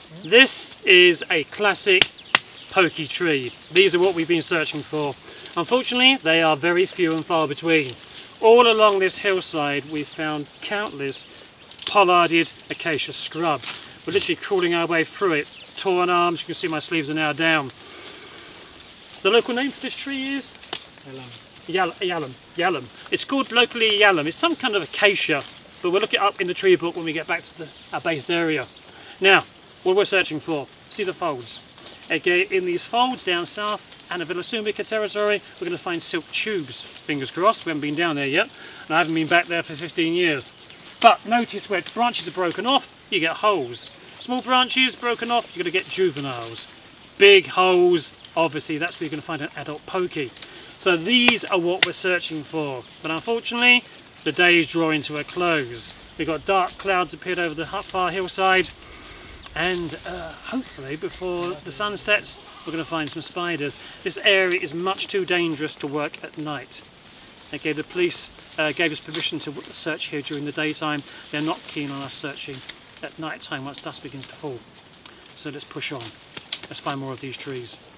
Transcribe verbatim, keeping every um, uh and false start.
This is a classic pokie tree. These are what we've been searching for. Unfortunately, they are very few and far between. All along this hillside we've found countless pollarded acacia scrub. We're literally crawling our way through it. Torn arms, you can see my sleeves are now down. The local name for this tree is? Yalum. Yalum. Yalum. It's called locally yalum. It's some kind of acacia, but we'll look it up in the tree book when we get back to the, our base area. Now, what we're searching for, see the folds. Okay, in these folds down south, and in Villasumbica territory, we're going to find silk tubes. Fingers crossed, we haven't been down there yet, and I haven't been back there for fifteen years. But notice where branches are broken off, you get holes. Small branches broken off, you're going to get juveniles. Big holes, obviously that's where you're going to find an adult pokie. So these are what we're searching for. But unfortunately, the day is drawing to a close. We've got dark clouds appeared over the far hillside, and uh, hopefully before the sun sets we're going to find some spiders. This area is much too dangerous to work at night. Okay, the police uh, gave us permission to search here during the daytime. They're not keen on us searching at night time once dusk begins to fall. So let's push on. Let's find more of these trees.